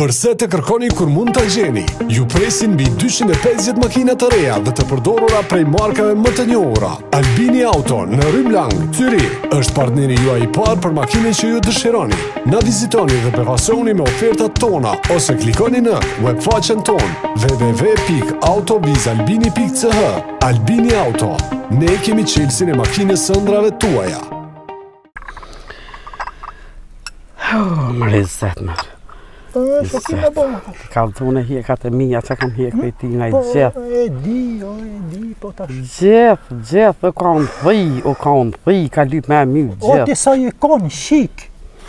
Përse të kërkoni kur mund të gjeni? Ju presin mbi 250 makina të reja dhe të përdorura prej markave më të njohura. Albini Auto në Rym Lang, Tyri, është partneri juaj i parë për makinën që ju dëshironi. Na vizitoni dhe befasoni me ofertat tona ose klikoni në webfaqen ton www.autovizalbini.ch. Albini Auto, ne kemi qelsin e makinës së ëndrave tuaja. Më rezet mërë. Kalzone hjekat e mija që kam hjek për ti nga i gjithë. E di, po tash. Gjithë, o kanë thi, ka lyp me mjë gjithë. O ti sa je kon shik,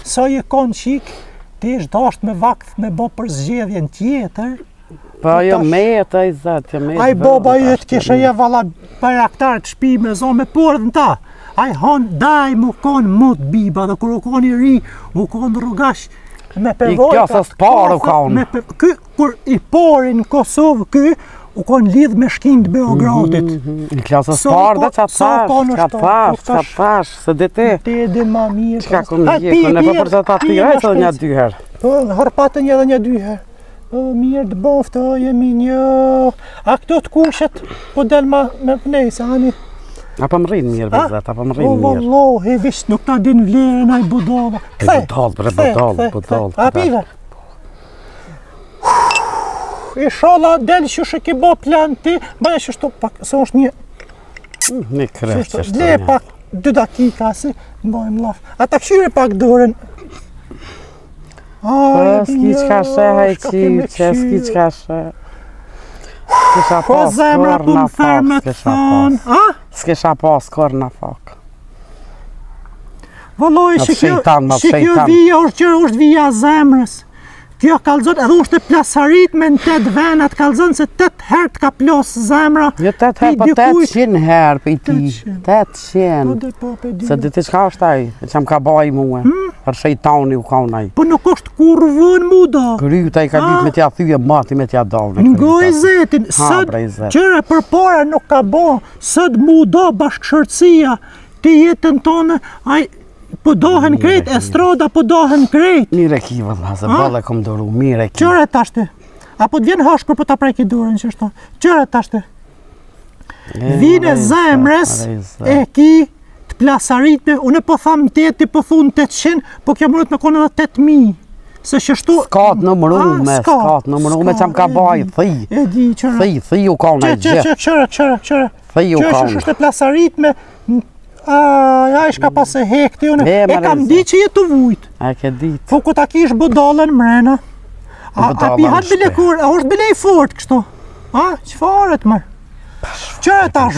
ti është dasht me vakt me bo për zgjedhjen tjetër. Pa jo me të i zetë, jo me të Aj baba jetë kishe je vala bajaktar të shpi me zonë me porë në ta. Aj han daj mu konë mut biba dhe kur u konë i ri, u konë rrugash me përvojka. I klasës parë u konë. Kur i pori në Kosovë ky, u konë lidh me shkinë të Beogradit. I klasës parë dhe që pash, se dhe te. Ti e din ma mirë. Qka kënë gjekë, në për që ta tira e të dhe një dyherë. Harpatën një dhe një dyherë. Mirë të boftë, jemi një. A këto të kushet, po del ma me nejse, ani. Apo më rrinë mirë, vizet, apo më rrinë mirë. O, vallohi, visht nuk ta din vlerën a i budala. Budal. A pive? Ishala del që shë ki bo plan ti, baja që shto pak, se është një... Një kresh që shto Le pak 2 dakika, si, bojmë laf. A ta këshyri pak dorën. S'ki qka shë, s'ki qka shë. Po zemra po më thërë me të thonë. S'kisha pas kër në fakë. Valloj, që kjo vija është vija zemrës. Kjo kalzon, edhe është e plasarit me në 8 venat, kalzon se 8 herë të ka plos zemra. Jo 8 herë, po 800 herë për i ti. 800. Se dhe ti qka është aj, që më ka baj muë. Për shejtani u kaunaj. Po nuk është kur vën mu do. Kryta i ka lyp me tja thyje mati me tja dalë. Ngoj zetin, sët qëre për para nuk ka bo, sët mu do bashkëshërtësia, ti jetën tonë, aj po dohen krejt, estrada po dohen krejt. Mire ki vëlla, se bale kom doru, mire ki. Qëre tashte, apo të vjen hashkur po ta preki durën që shto, qëre tashte. Vine zemrës e ki të plasaritme, unë po thamë 8, po thunë 800, po kjo mërët me konë edhe 8.000. Se shështu... S'kat në mërume që më ka baj, thi. E di, qëre. Thi u kona i gjithë. Qëre. Thi u kona. Qëre është e plasaritme, ja ishka pas e hekti, e kam di që jetu vujt. E ke dit. Po ku ta kish budalën mrena. A pihat bile kur, a është bile i fort kështu. Qëfaret mërë. Qëre tash,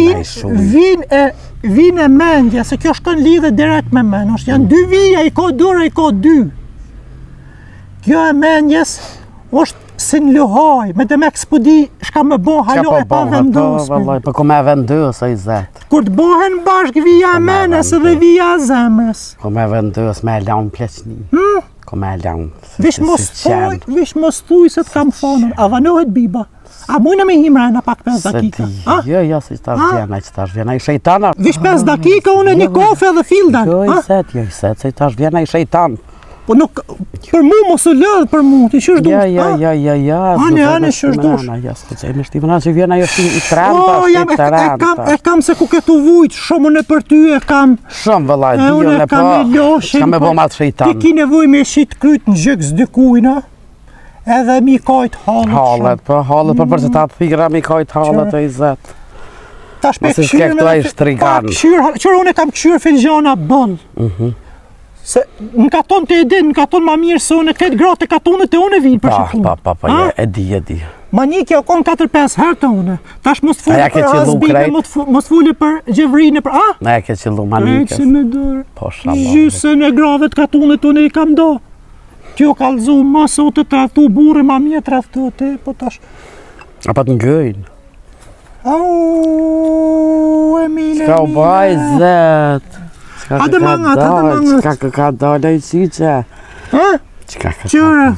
vin e mendja, se kjo shkën lidhe direkt me men, janë 2 vija, i ko dure, i ko 2. Kjo e mendjes është si në luhaj, me dhe me ekspudi shka me bo halo e pa vendosme. Po ku me vendos e i zetë. Kur të bohen bashk vija e menës dhe vija e zemrës. Ku me vendos me e laun pleqni. Ku me e laun. Vish mos thuj se të kam fonën, a vanohet biba. A mujna me himrena pak 5 dakika? Jo, si qëtar vjena i shejtana. Vish 5 dakika, une një kofe dhe fildan. Jo i set, se qëtar vjena i shejtan. Po nuk, për mu mos u lëdhë për mu, ti qështë dush? Ja. Ane, qështë dush? Ja, s'ke që e me shtivëna që vjena jo i trenta. E kam se ku ketu vujt, shumën e për ty e kam. Shumë vëllaj, dion e po, shka me bo matë shejtan. Ti ki nevoj me shit kryt në gjëk s'dykujna, edhe mi kajt halet. Halet, për që ta të thira mi kajt halet e i zetë. Tash me këshyrë me qërë unë e kam këshyrë filgjana bëllë. Se në katon të edin, në katon ma mirë se unë këtë gratë e katonet e unë vinë për shëfun. E di. Ma një kjo konë 4-5 herë të unë. Tash mos të fulli për hasbine, mos të fulli për gjevrinë, për Ne e ke qillu ma nikës. Ekse me dërë. Gjysën e grave të katonet unë i kam do. Kjo kalzu ma sot të trahtu burë, ma mje trahtu të, po tash. Apo të ngëjnë. Emile. Ska u baj zetë. Hade mangat. Qka ka dalë i qiqe? Qka ka qëre?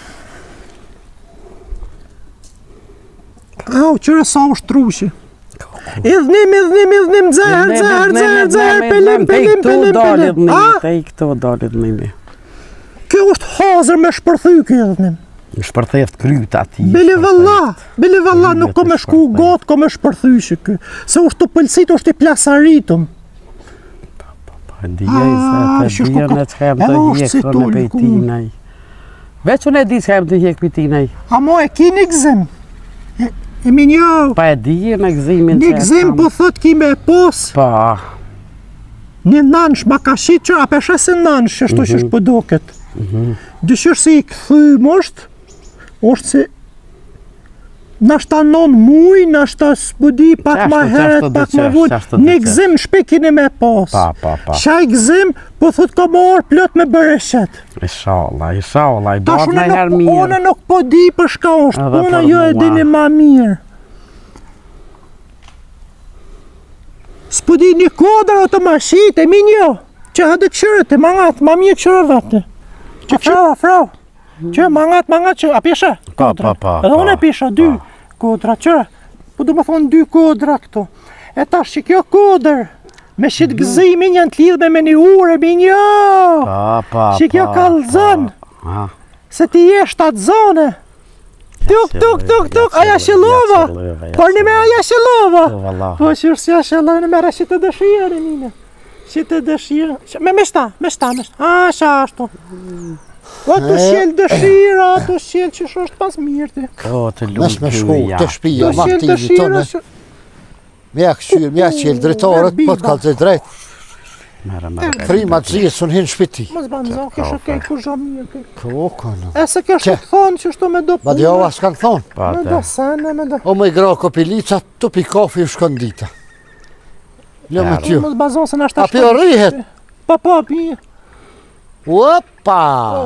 Qëre sa u shtrushi. Idhnim, dzerë, pelim. Te i këto dalit nimi. Kjo është hazër me shpërthy kjo idhnim. Në shpërtheft kryt ati. Bele valla, nuk kom e shku gotë, kom e shpërthyshe kë. Se është të pëlsit, është i plasaritëm. Pa ndijaj se të dhja në që hem të hjekë në pejtinaj. Veç unë e di që hem të hjekë pejtinaj. A mo e ki një gzim. E minjo. Pa e di në gzimin që një gzim po thot ki me pos. Pa. Një nansh ma ka shqit që apesha se nansh ashtu që është pëdoket. Dyshër si i këthym është se nashta 9 muj, nashta s'budi pak ma heret, pak ma vull, një gzim shpekine me pas. Pa. Qaj gzim, po thot ka marrë plot me bërëshet. Inshallah, i bërë në herë mirë. Une nuk po di për shka është, une jo e dini ma mirë. S'po di një kodër o të mashit, e minjo, që hadë këshërët, e mangat, ma mirë këshërë vate. Që frau. Që mangat që, a pisha? Pa. Edhe unë e pisha 2 kodra, që? Po du më thonë 2 kodra këto. E tash që kjo kodër, me shqit gëzimin janë t'lidhme me një ure, minjo! Pa. Që kjo kalzën, se ti jesh atë zone. Tuk, aja shilova! Por një me aja shilova! Po qërë si aja shilova, në mera që të dëshirë, mine. Që të dëshirë. Me shta. A, sha ashtu. O të shqel dëshira, të shqel që është pas mirë ti. O të lumë shku të shpija, martini tonë. Mja këshyrë, mja qelë drejtarët, po të kalë të drejtë. Frima të zhjë, së në hinë shpiti. Mos banë zonë, kështë kej ku zha mirë. Po, kënë. E se kështë të thonë që shto me do punë. Ma dhe ova s'kanë thonë. Me do sene, me do. O me i gra kopilica, të pi kafi u shkën dita. Lë me tjo. Mos banë zonë se në ashtë A pi o rihet? Pa, pi. Opa!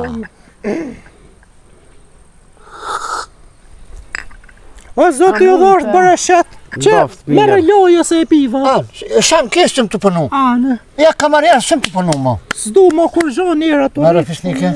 O zoti u dhosht bërëshet, që mere loja se e piva. Shem keshëm të pënu. Anë. Ja kamarjerë shem të pënu mo. S'du mo kur zho njerë ato. Mere fisnike?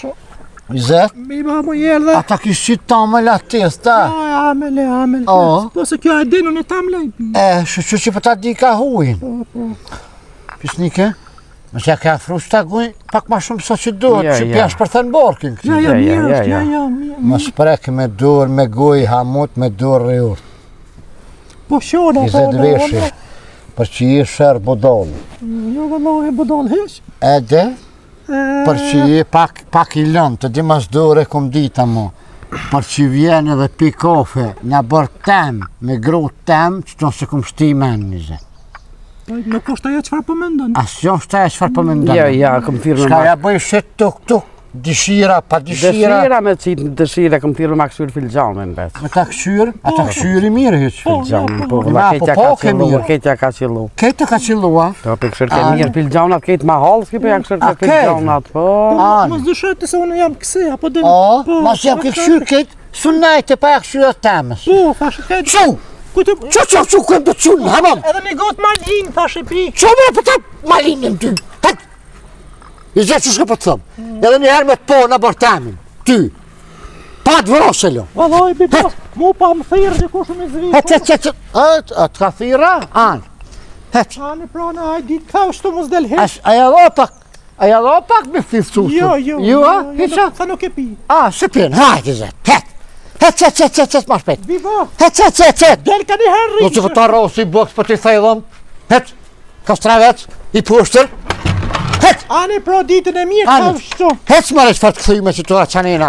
20? Mi ba mu jellë dhe. Ata kishë qitë tamële atës, ta? Amele. Po se kjo e dinu në tamële i pi. Që që pëta di ka huin. Fisnike? Nëse ja ka afru që ta gujnë, pak ma shumë sa që duhet, që pjash për thënë borkin këti. Ja, mirë është, ja. Më sprek me dur, me guj, hamut, me dur rejur. Po shona, 20 veshi, për që i shërë bodolë. Jo, vëllohi bodolë hesh. Edhe, për që i pak i lënë, të di mas dure kum dita mu. Për që vjen edhe pi kofe, nga bërë tem, me gru tem, që të nëse kum shti men njëzë. Nuk është ajo qëfar po mendon? Asë jo është ajo qëfar po mendon. Ja, kom thirë me Shka ja bëj shetë tuk, dëshira, pa dëshira. Dëshira me qitë dëshira, kom thirë me këshyrë filgjanin veç. Me ta këshyrë? Ata këshyrë i mirë heqë. Filgjanin, po, vëlla ketja ka qilu. Ketja ka qilua? Po, për këshyrë ke mirë filgjanat, ketë ma halë, s'ki për ja këshyrë ke filgjanat, po. Mos dëshërë të se unë jam këse, apo dhe... Mas jam ke këshyrë ketë, sunajte pa ja këshyrë temës. Po, thashë ketë... Qu! Qu, këmë të qunë, hamam! Edhe një gotë malin, thashë pi. Qo me për të malinin ty? I zhe që shka për të thëmë. Edhe një herë me të po në bërtamin. Ty. Pa të vëroselo. Valoj, bibos, mu pa më thirë dhe kushë me zvi. A të ka thira? Anë. Anë, prana, a ditë ka është të mos del hesh. Aja do pak me thithë Jo, Hiqa? Tha nuk e pi. Se pinë, hajtë zetë, Het, ma shpet. Vivo. Het. Del ka një herë rriqë. Do që këta rosi boks për t'i thejlëm. Het, ka stravet, i pushtër. Het. Ane pro ditën e mirë ka shtu. Het s'mare që farë të këthyme që tua qanina.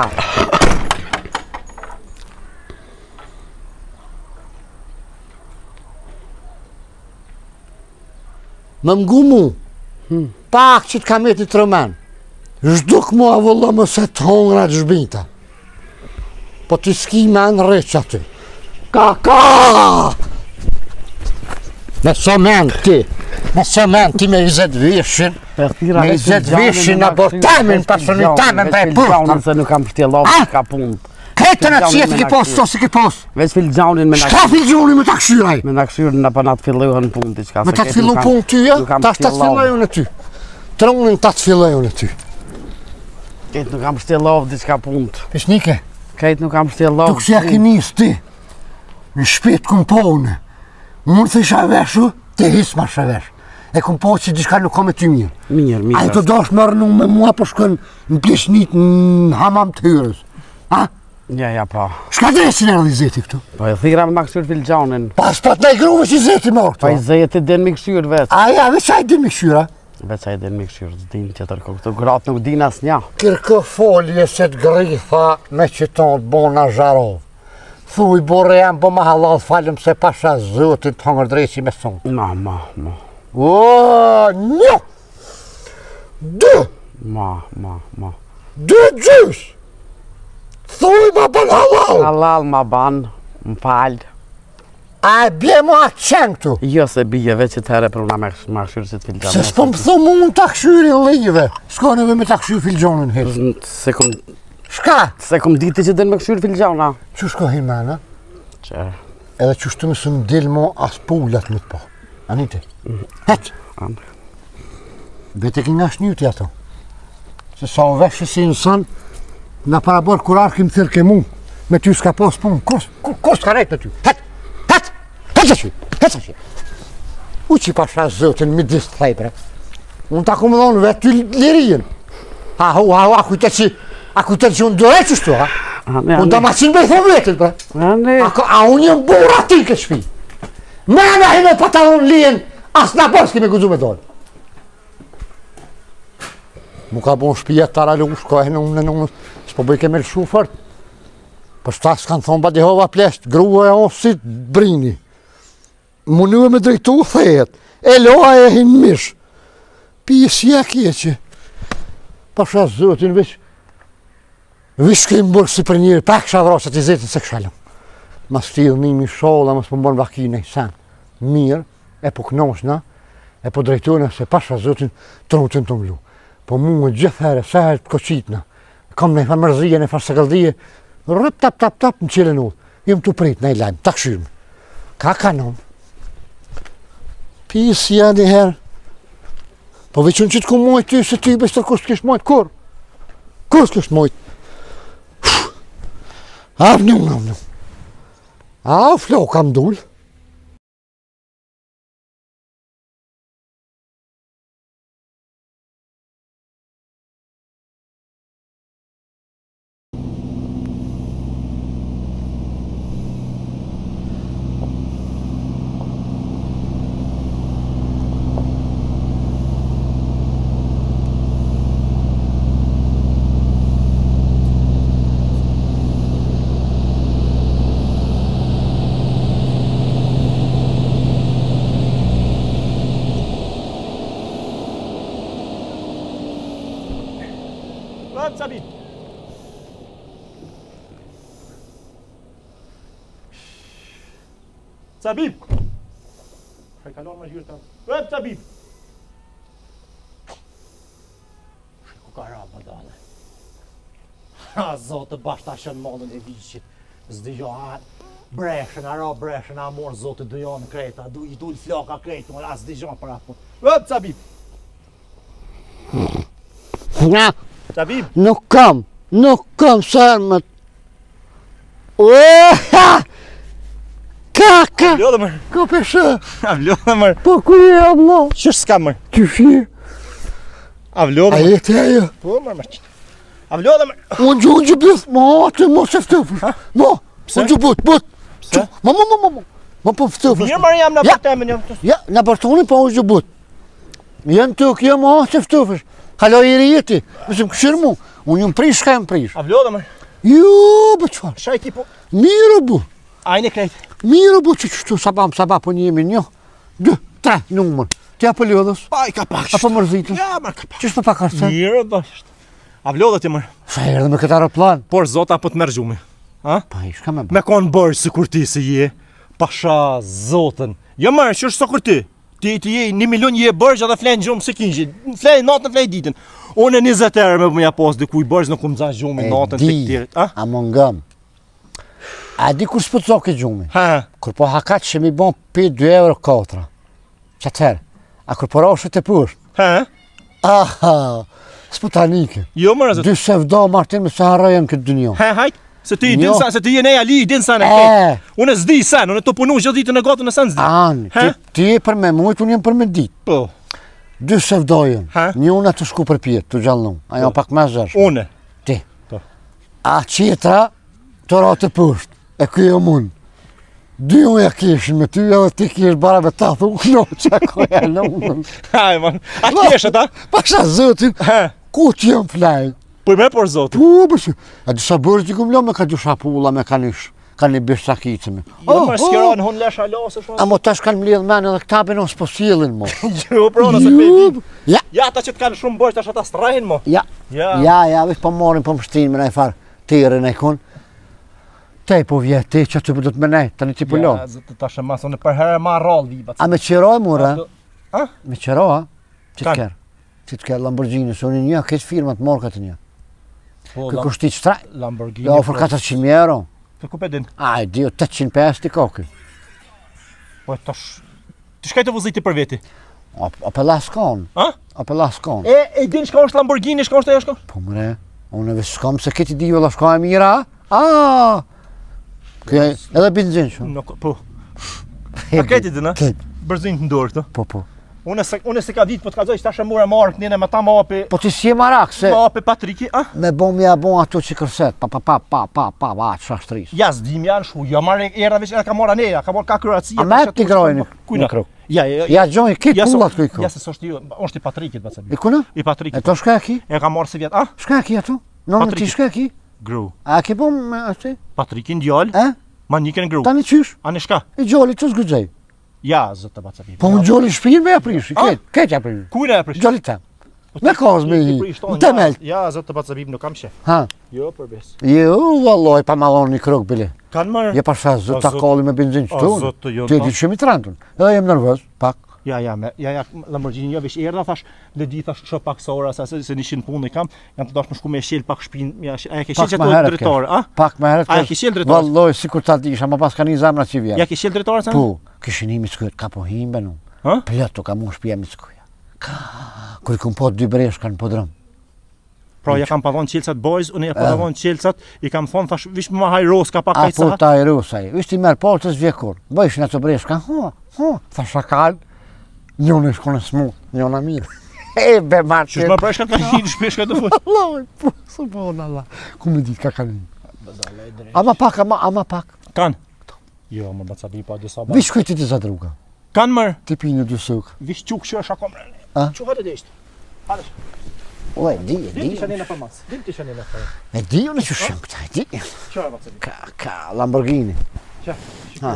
Më mgu mu, pak që t'ka me t'i të rëmen. Zhduk mu avullo më se t'hongra të zhbinta. Po t'i s'ki me në rreqë aty. Ka! Me somen ti me 20 vishin, me 20 vishin në bortamin, pasoni tamen prej pushtën. Se nuk kam shtjelov, ka punë. Ketën e qëtë ki posë, to si ki posë. Veç filgjanin me Shka filgjanin me ta këshyraj? Me na këshyrën në pa na të fillohen punë t'i qka. Me ta të fillu punë ty, ja? Ta të fillohen e ty. Tronin ta të fillohen e ty. Ketë nuk kam shtjelov t'i qka punë. Pesnike? Ketë nuk kam shtjelov. Tuk si akinis ti, në shpet këm pone. Unë të isha veshu, të hisë ma shëvesh. E këm po që diçka nuk kom e ty mirë. Mirë. A i të dosh më rënu me mua për shkën në plesnit në hamam të hyrës. Ja, po. Shka dresin e rëdhi zeti këtu? Po e thira me ma këshyr filxanin. Pas pat nej gruve që zeti më Po i këtu. zeti din me këshyr veç. Aja, veç aj din me këshyra. Veç a i din me këshyr, s'din tjetër ko. Këto gratë nuk din as nja. Kërkë folje se të gritha me qëton të bona zharov. Thuj, bore jam bo ma halal falem se pasha zotit të hangër dresi me thonë. Ma. O, një! Dë! Ma. Dë gjys! Thuj, ma ban halal! Halal ma ban, më falë. A e bje mu atë qenë këtu? Jo se bije veç që të herë për una me këshyr si të filxanin. Se s'po më thumë unë të këshyrin live. S'ka nëve me të këshyr filgjonin hirë. Se kom diti që din me këshyr filxana. Që shko hin mena? Që? Edhe që shtu me së më dilë mo as pullat më të po. Anite? Het! Vete ki nga shnyti ato. Se sa o veshë si nësën, nga parabor kur arkim thirë ke mu. Me ty s'ka pos punë. Kur s'ka rejtë me ty? Het! Hecë që. U që i pasha zëtën mi disë të thejbre. Unë ta ku më dhonë vetë ty lirien. A kujtet që unë dore qështu, ha? Unë ta ma qinë me thonë vetën, bre. A unë jëmë bura ti këtë shpi. Mena hi me patalon lien, as në bërës kemi guzu me dole. Mu ka bon shpija të tara lush, ka e në s'po bëj keme lëshu fërt. Për shtas kanë thonë ba dihova plesht, grua e onë si brini. Munue me drejtu thejet, e loa e hinë mish. Pisja kje që. Pasha zëtin veç kemë bërë si për njëri, pak shavra që t'i zetin se këshalëm. Mas t'idhë nimi shola, mas për më bërë vakine i sen. Mirë, e po knoshna, e po drejtojnë se pasha zëtin trotin të mlu. Po mu më gjithë herë, se herë të koqitna. Kam në i fa mërzije, në i fa sëgëldije, rëp tap në qelen udhë. Jem të prit në i lajmë, ta këshyrme. Ka kanon. Pisja një herë. Po veçun që të ku mojtë ty, se ty bestër kur s'kesh mojtë, kur? Kur s'kesh mojtë? Avnë. A, flo, kam dull. Zabib! Zabib! Shaj kalon më gjyrë ta. Zabib! Ku ka ra më dale? Ha, zotë bashkë ta shënë modën e vishit. Zdijo, breshën, a morë zotë dëjo në kreta. I dul floka kretë, a zdijo për atë. Zabib! Nga! Zabib! Nuk kam sërmët. Kaka! Vlodhe mërë! Ka peshe! Vlodhe mërë! Po ku e abla? Qështë s'ka mërë? Qyshi? Vlodhe A mërë! jeti ajo? Po mërë mërë! Vlodhe mërë! Unë gjubith, mo se ftëfësh. Mo, unë gjubith, Pse? Mo po ftëfësh. Mirë mërë jam në bërtemin jam. Ja, në bërtoni po unë gjubith. Jenë të kjo mo se ftëfësh. Halo i rjeti, mësëm këshirë mu. Unë jëmë prish, shka jëmë prish. Vlodhe mërë! Jo, bë qëfar. Shaj ki po... Mirë bu. Ajnë e krejtë. Mirë bu që qështu sabam, po një jemi një. 2, 3, numër. Ti apo lodhës? Pa i ka pak. Apo mërzitës? Ja, mërë ka pak. Qështë për pak arsen? Mirë, dështë. Vlodhe ti mërë. Sa erdhe me këtë aeroplan? Por zota po të merë gjume. Pa i shka me ba. Me konë bërë si kur ti se je. Pasha zotën. Jo mërë, që është so kur ti. Ti je 1 milion je bërgjë edhe flenë gjumë se kinjë. Flenë natën, flenë ditën. Unë e 20 erë me mëja posë dikuj bërgjë nuk më zanë gjumë natën të këtirit. A më ngëm. A di kur s'po të zoke gjumë? Kur po hakat që mi bon 5-2 euro 4. Që atëherë? A kur po rashë të përsh? Aha, s'po tanike. Jo mërë zëtë. 2 sevda martin me se harajën këtë dënjo. Hajt. Se ti i din sa, se ti je ne Ali i din sa në këtë. Unë e zdi sen, unë e të punu gjithë ditën e gotën e sen zdi. Anë, ti e për me mujtë, unë jem për me ditë. Po. 2 sevdojën, një unë të shku për pjetë, të gjallon. Ajo pak me zërshë. Une. Ti. A qetra, Të ratë të pështë, e kjo mund. Dy unë ja kishin me ty, edhe ti kish bara me ta, thunë no, që ko e në unë. Haj, man, a kjeshe ta? Pasha zotin, ku që jam flaj? Për me por zotin? Po, përshë, a disa bërë që këmë lo me ka dusha pulla, me ka një bish sakicime. Jo, më s'kjera në hunë lesha lasë, A mo tash kanë mlidh menë edhe këta bëjnë ose po silin mo. Jo, pra, nëse pejtin. Ja, Ja, ta që t'kanë shumë bërë, tash ata s'trajnë, mo. ja, ja, veç po morin po më shtinë me nej farë tirin e kun. Te po vjetë ti që të përdut me nej, tani ti po lo. Ja, zëtë tash e masë, unë për herë ma rallë vibat. A me qëroj mura? A? Me qëroj, a? Që Kan? t'ker? Që t'ker Lamborghini, se unë një, këtë firmat morë këtë një. Po, Këtë kushti qëtra, Lamborghini. ja ofër 400.000 euro. Të ku pedin? Aj, dio, 850 t'i koki. Po, tash... Të shkaj të vëziti për veti? O për laskon, A? o për laskon. E din shka është Lamborghini, shka është e shka? Po mëre, unë e veç s'kam se këti dio la shka e mira, a? Këja, edhe benzin shumë. Nuk, po. A kreti dhe në? Këtë, Bërzin të ndorë të. po, po. Unë se ka ditë, po të kazoj që tash e mure mark njene me ta ma api... Po ti si e marak, se Ma api Patriki, a? me bon me bon ato që kërset, pa, qashtris. Ja, s'dim janë shu, ja marrë era veç, e ka marrë aneja, ka marrë ka kërëatsia... A me t'i grojnë Kujna? në kruk. Ja, Ja gjojnë, kitë pullat këj Ja, këj. se s'është ju, është i Patrikit, bëtë I kuna? I E Patrikit. to shka e ki? E ka marrë se vjetë, a? Shka e ki ato? Nonë ti Patrikit. shka e ki? Gru. A ki bon me ati? Patrikin djallë, E? ma nikën gru. Tani qysh? A në shka? I gjoli që s'gudzej. Ja, zëtë të bëtë Po unë gjoli shpinë me e prish, ketë ja prish. Kujna e prish? Gjoli tem. Me kozë me i, në temel. Ja, zëtë të bëtë nuk kam shef. Ha? Jo, për bes. Jo, valloj, pa malon një krok bile. Kanë marrë? Je pasha zë O, ta zot. kolli me benzin që O, tu. zot të jo, Ti ta. di që mi trantun. Edhe jem nervöz, pak. Ja, Lamborghini jo vesh erdha thash, le di thash shoh pak sa ora se nishin punë kam, jam të dashur me shku me shel pak shtëpinë, ja, a e ke shel Pak çto më herët drejtor, a? Pak me herët. A e kesh. ke shel drejtor? Valloj, sikur ta disha, ma pas ka një zamra që vjen. Ja ke shel drejtor sa? Po, kishin imi s'kujt ka po himbe nu. Ha? Plot ka mu shtëpia mi s'kuja. Kur kum po dy breshkan po drom. Pra ja kam pa dhon Çelçat boys, unë ja pa dhon Çelçat, i kam thon thash vish më haj ros ka pak A kaj po sa. ta e rusaj. Ishti merr portës vjekur. Bëjshin ato breshkan. Tha shakal. Njënë shkone smu, njëna mirë. E be marë Çish më preshkat ka një shpeshka të fut. Allah, po, subhanallah. Ku me ditë ka kanë një. Ama pak. Kan. Jo, më baca bi pa disa ba. Vish kujti të zadruga. Kan mër. Ti pinë dy suk. Vish çuk që është akom. A? Çu hajde desht. Hajde. O, e di. Dil ti shanena për mas. Dil ti shanena për. E di unë që shem këta, e di. Çfarë baca bi? Ka Lamborghini. Qa? Ha.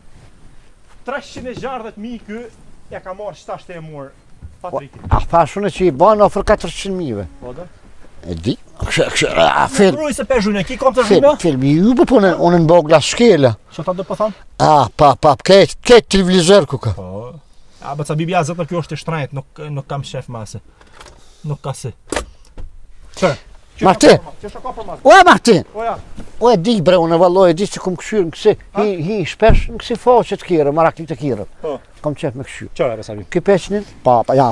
360.000 ky ja ka marrë 7 e mur Patriki. A thashune që i banë ofër 400.000. Po da? E di. A film. Rruj se pe zhune, ki kom të zhune? Filmi ju po unë në bogla shkela. Që ta do po thamë? A, pa, këtë televizor ku ka. Po. A baca bibja zëtë kjo është e shtrajt, nuk kam shef mase. Nuk ka si. Qërë? Martin. Që është ka për mas? O, Martin. O ja. O e di bre, unë valloj, e di që kom këshyrë në kësi, hi shpesh në kësi faqet kire, maraklit e kire. Po. Kom qef me këshyrë. Qërë e baca bib? Ky peqnin? Pa, ja.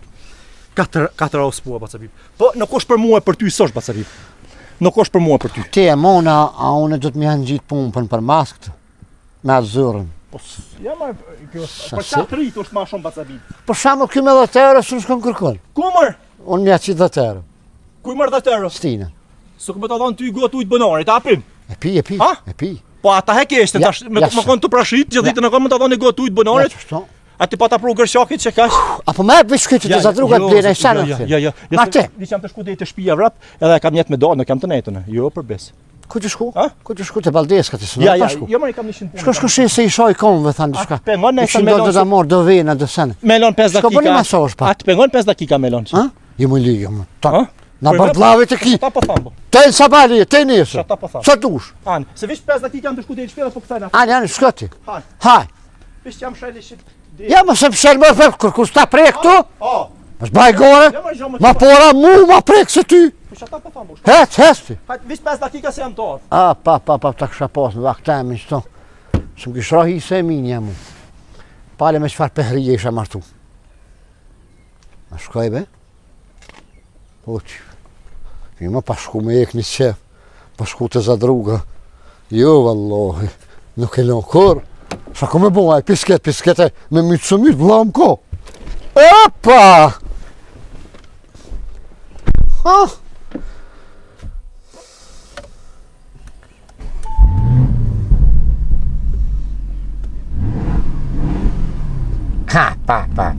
4 aus pua baca bib. Po, nuk është për mua e për ty s'është baca bib. Nuk është për mua e për ty. Ti e mona, a unë do të më janë gjitë pumpën për maskët, me atë zërën. Po, ja ma, kjo është, Sa për si? 4 rrit është ma shumë baca bib. Për shamë kjo me dhëtërë, së në shkon kërkon. Ku mër? Unë mja qitë dhëtërë, Ku i mërë dhe tërë? Stina. Së ku me të dhonë ty gotë ujtë bënarit, apim? E pi, Ha? e pi. Po ata he keshte Ja, tash, me ja, më konë të prashit, gjithë ditën e konë më të dhonë gotë ujtë Ja, bënarit. qështo? A ti pa ta pru gërshakit që kash? Apo me bëj shkytë të zadruga të blene e shenë në Ja. Marte, Diç jam të shku deri te shtëpia vrap, edhe e kam jetë me do, nuk kam të netën. Jo, për bes. ku të shku? Ha? Ku të shku të Baldeska të sënë? Ja, jo më kam nishin punë. Shko shenë se i shoj konve, thanë diçka. Pengon ne sa Ishin do të morë do vena, do sene. melon 5 Shko bëni dakika. masazh pa. Atë pengon 5 dakika melon. Ha? Jo më ligë, më. Ha? Na Po, bardlavit e ki. Ta po tham. Te në sabali, te nesër. Ta po tham. Sa dush? An, se vish 5 dakika jam të shku deri shtëpia po kthejna. Ani, shkoti. Han. Haj. Vish jam shajli shit. Ja më se pëshel më për kur sta prek këtu. Oh, Mos baj gore. ja më jam. Ma pora mu, ma prek se ty. Vish ata po tham. Hec ti. Hajt vish 5 dakika se jam to. A, pa, ta kësha pas në vaktemin qëto. Së më kishra hi se minja mu. Pale me qëfar pehrije isha martu. A shkoj be? Po që. Jo më pa shku me ek një qef. Pa shku të zadruga. Jo, vallohi. Nuk e lën kur. Sa ku me bo, aj piskete me mytë së mytë, vla më ko. Opa! Ha? Ha, pa.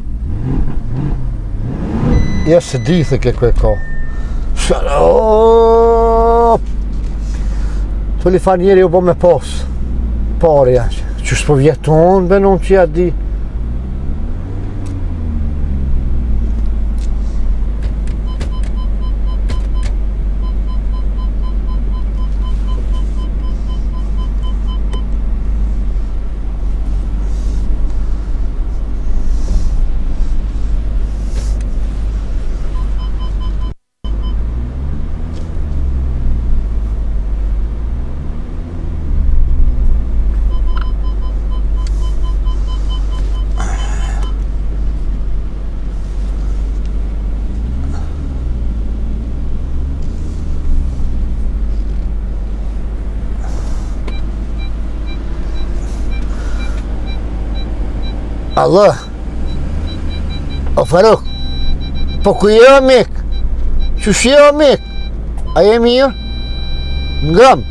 Ja se di se che quel co. Tu li fa njeri u bo me pos. Parja. Që s'po vjeton, be non që ja di. Allah, o Faruk, po ku je o mik? Qysh je o mik? A je mirë? Ngam.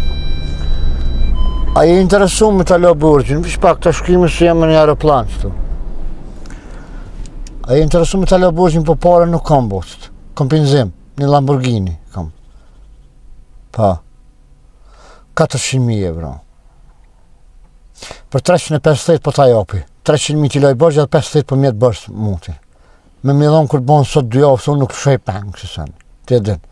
A je interesu me ta lo burgjin? Vish pak të shkrimi se jam në një aeroplan qëtu. A je interesu me ta lo burgjin po pare nuk kam bost. Kam pinzim, një Lamborghini kam. Pa. 400.000 euro. Për 350 po ta jopi. 300.000 t'i loj bërgjë dhe 50 për mjetë bërës muti. Me mi dhonë kur bonë sot 2 javë, se unë nuk shoj pengë, që sanë. Ti e din.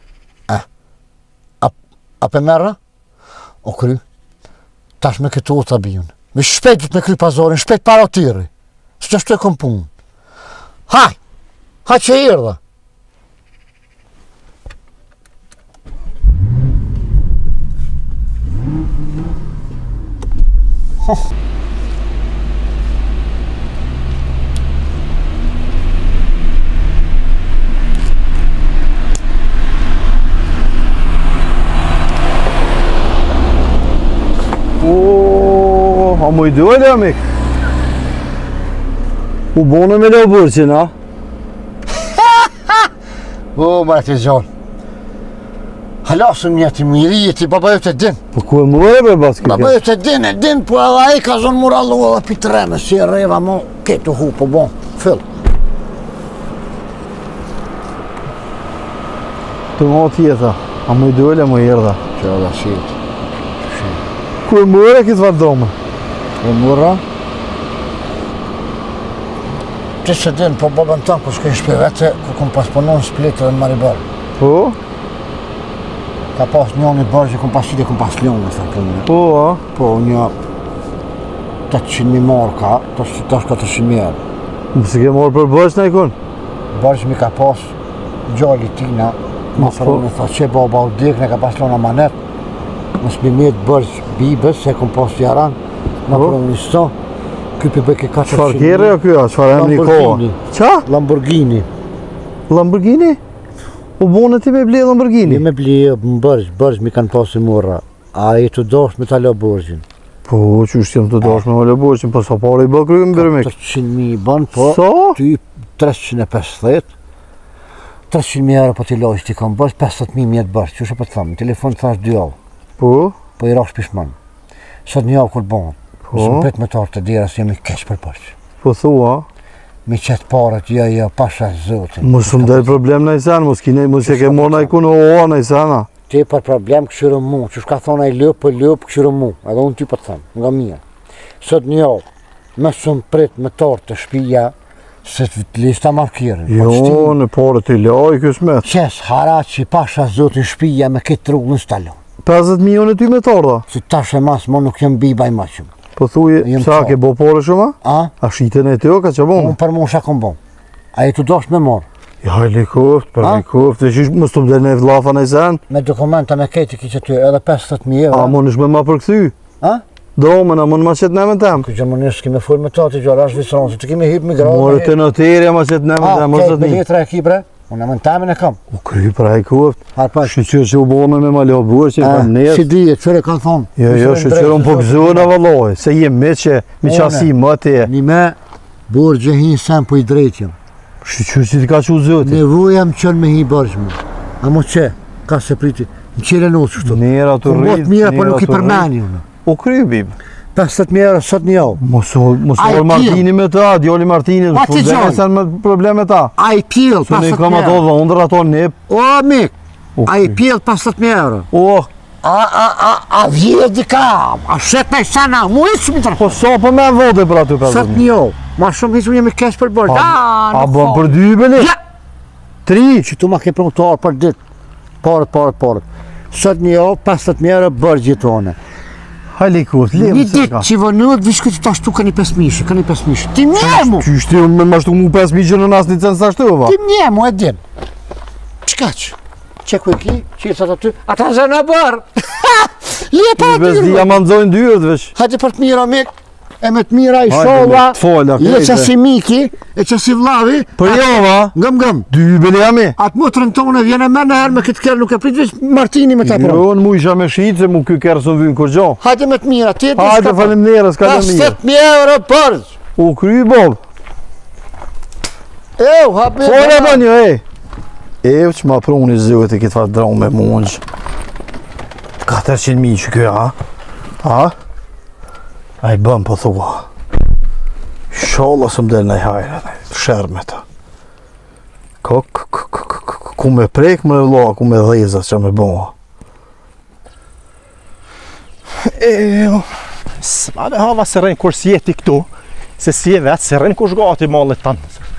A pe merra? O kry. Tash me këtu o të bijun. Vish shpejt dhët me kry pazorin, shpejt para o tiri. Së që shtu e kom punë. Haj! Haj që i rëdha. A mu i dojle, amik? U bonë me lo burqin, a? O, mërë të zonë. Halasëm një të mirije ti, baba ju të din. Po ku e mërë e bas këtë? Baba ju të din, po edhe a i ka zonë murallu edhe pi treme, si e reva mo, ketu hu, po bon, fill. Të nga tjeta, a mu i dojle, mu i erdha. Që edhe shit. Ku e mërë e këtë vardome? E mura? Ti se din, po babën tanë, ku s'ke shpe vete, ku kom pas punon Splitë dhe në Maribor. Po? Ka pas njoni bërë që kom pas qite, kom pas ljonë, thë këmë. Po, a? Po, një 800.000 marka, tash 400.000 euro. Mëse ke morë për bërës në ikon? Bërës mi ka pas gjalli tina, ma fërën e tha që baba u dik, ne ka pas lona manet, më s'bimit bërës bibës, se kom pas jaran, ma fërën një sto, këpi bëjke 400.000. Qfar kere o kjo, qfar e një koha? Qa? Lamborghini. Lamborghini? U bonë ti me ble Lamborghini? Me ble më bërgjë mi kanë pasi murra. A i të dosh me ta lo bërgjën. Po, që është jem të dosh me lo bërgjën, po sa pare i bë kryë më bërëmik? 300.000 i banë, po, Sa? ty 350. 300.000 euro po t'i lojsh ti kam bërgjë, 50.000 mjetë bërgjë, që shë po të thamë, telefon të thash 2 javë. Po? Po i rash pishman. Sot një javë kur banë. Po? Mësë më pet me tarë të dira se jemi kesh për bërgjë. Po thua? Mi qëtë parët, jo, pasha zotin. Mos më del problem në i sen, mos e ke morë në i kunë oa në i sena. Ti për problem këshirë mu, që shka thona i lëpë, këshirë mu, edhe unë ty për të thëmë, nga mirë. Sot një javë, me së më prit me tarë të shpija, se të lista markirën. Jo, në pare të loj, kësë me. Qes, haraci, pasha zotin shpija me këtë rrugë në stalon. 50 milion ty me tarë, da? Si tash e mas, mo nuk jem bibaj ma qëmë. Po thuj, sa ke bo pare shumë? A? A shiten e tjo, ka që bon? Unë për mu shë kom bon. A i të dosh me morë. Ja, i likoft, për likoft, e shish më së të mdel në e vllafa në i sen. Me dokumenta me kejti ki që ty, edhe 50.000 euro. A më nëshme ma përkëthy? A? Do, më në më në ma qëtë në me tem. Këtë gjë më nëshë kime full me ta të gjallë, ashtë visëronë, se të kime hip me gradë. More të noterja ma qëtë në me tem, më zëtë me një. letra e kibre, unë më në temin e kam. U kry pra i koft. Harpa, Shqyqyr që u bonë me ma lo burë që i kam nërë. si dhije, qëre kanë thonë. Jo, shqyqyr unë po këzohë në valoj, se jem me që mi qasi më të e. Një me, burë gjë hinë sen po i drejtjëm. Shqyqyr që ti ka që u zëti. Nevojam qënë me hi bërgjë mu. A mo që, ka se priti, në qire nësë kështu. Nera të rritë, Këmbot mira, po nuk i përmeni unë. U kry, bib. 50.000 euro sot një javë. Mos vol Martini me ta, djali Martini, se me problem me ta. A I pjell 50.000 euro. Se ne kam ato dhondër, ato nip. O, mik, a I pjell 50.000 euro. O, A vjerë di ka, a shet me sana, mu i shumë të rëfë. po sa për me vode për aty 50.000? Sot një javë, ma shumë hiqë jemi kesh për bërë. A bën për 2 bëni? Ja! 3? Që tu ma ke prontuar për ditë, parët. Sot një javë, 50.000 euro bërgjit tonë. Hajli kus, lemë Një se ditë ka. që vënët, vishë këtë ta shtu ka një 5.000, Ti mje mu! Qyshti unë me mashtu mu 5.000 që në nasë një cënë sa shtu, va? Ti mje mu, e din. Qka që? Që ku e ki, që i thot aty, ata zënë a bërë. Lje pa Bez di dyrë. jam anëzojnë dyrët veç. Hajde për të mira, mik. E me të mira i Hajde, sholla. me të fola, Je krejte. që si miki, e që si vlavi. Për jo, va? Gëm. 2 bëni jami? Atë motrën tonë vjene me në herë me këtë kërë, nuk e prit veç Martini me ta pro. Jo, në mu isha me shqitë, se mu kjo kërë së vynë kur gjo. Hajde me të mira, ti e di Hajde s'ka falim njerë, s'ka në mirë. 50.000 euro përgjë. U kry bol. Hape. Fore bën jo, që ma pruni zëvet e këtë farë dronë me mungjë. 400.000 që kjo, ha? A I bëm po thua. Sholla së më del në i hajre, shërë me ta. Ku me prek më loa, ku me dheza që me bëma. S'ma me hava se rejnë kur s'jeti këtu, se si e vetë se rejnë kur shgati mallet tanë.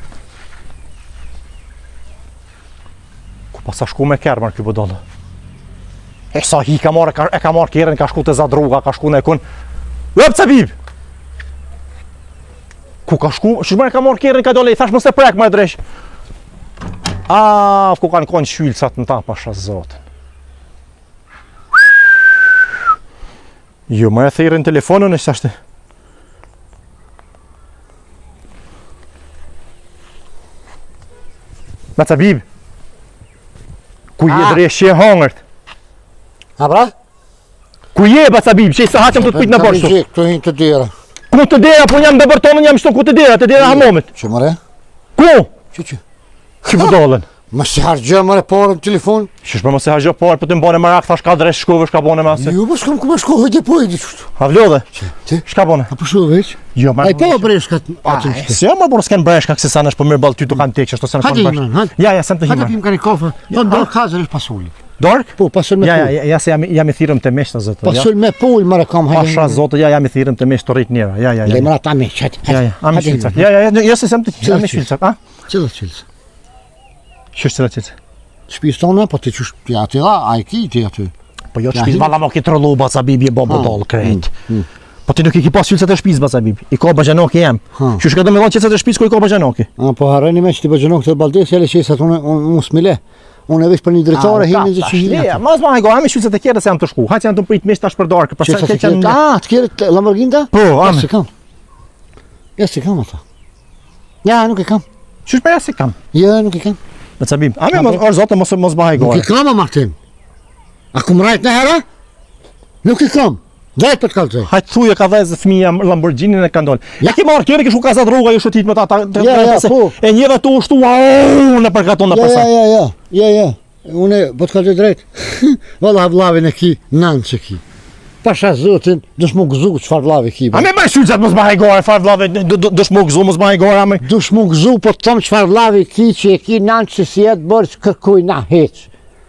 Ku pasa shku me kermar kjo bëdollë. E sa hi ka marrë, e ka marrë kjerën, ka shku të zadruga, ka shku në e kun. Lëpë të bib! Ku ka shku, shmër e ka marrë kjerën, ka dole, i thash mos e prek më e dresh. Ku kanë konë shylësat në ta, pasha zotën. Jo, më e thejrën telefonën e shashtë. Me të bib. Ku je dresh që e hangërt? A pra? Ku je ba të bib, që i sa haqëm të të pitë në bërshtu? Këtu hinë të dira. Ku të dera, po jam dhe bërtonën, jam shtu ku të dera hamomit. Që mëre? Ku? Që? Që vëdollën? Më si hargjë mëre porën telefon? Shishme më se haqë parë, po të mbone marak, thash ka dresh shkove, shka bone me asë. Jo, po s'kam ku me shko, hëjde po hëjde qështu. A vlodhe? Ti? Shka bone? A po shu veç? Jo, A I po breshkat atë në shtu. Se jo më burë s'ken breshka kësi sanë është po mirë balë ty të kanë tekë, ashtu se në Hajde kanë Imran, breshka. hajde. Ja, sem të Hajde hima. pim ka një kofë. Do dorë kazër është pasulli. Dark? Po, pasul me pull. Ja, se jam I thirëm të meshtë, zëtë. Pasul me pull, mëre kam hajde. Pasha zotë, jam I thirëm të meshtë të rritë njëra. Ja. Lemra ta me, qëtë. Am shilcak. Ja, se sem të jam I shilcak. A? Qëllë qëllës. Qështë të qëtë? Shpis tonë, po të qësh të aty da, a I ki ti aty. Po jo të shpis, valla mo ki trollu baca bibi e bobo dollë krejt. Po ti nuk I ki pas qylësat e shpis baca bibi. I ka bajanoki jem. Qështë ka do me dhonë qëtësat e shpis ku I ka bajanoki? Po harreni me që ti bëgjënok të baldes, jale që isat unë smile. Unë e vesh për një dretare, hinë dhe që hinë. Mas ma hajgo, ame qylësat e kjere se jam të shku. Hajtë janë të prit mesh tash për darkë. Të kjere Lamborghini ta? Po, ame. Ja, si kam. Ja, si kam ata. Ja, nuk e kam. Qështë pa ja si kam? Ja, nuk e kam. Me ca bim. Ame, orë zote, mos ma hajgo. Nuk i kam, Martin. A kum rajt në hera? Nuk i kam. Dhejt për të kalëzoj. Hajtë thuje ka dhezë fëmija Lamborghini e ka ndonë. Ja ki marrë kjeri kishu kazat rruga, ju shëtit me ta. Ja, po. E njëve të ushtu, në përkaton në përsa. Ja. Une, po të kalëzoj drejt. Valla vlavin e ki, nanë që ki. Pasha zotin, dush mu gëzu qëfar vlavi ki. A me ma shqyqat mos ma hajgore, far vlave, dush mu gëzu mos ma hajgore, ame. Dush mu gëzu, po të thëmë qëfar vlavi ki që e ki nanë që si jetë bërgjë kërkuj na heq.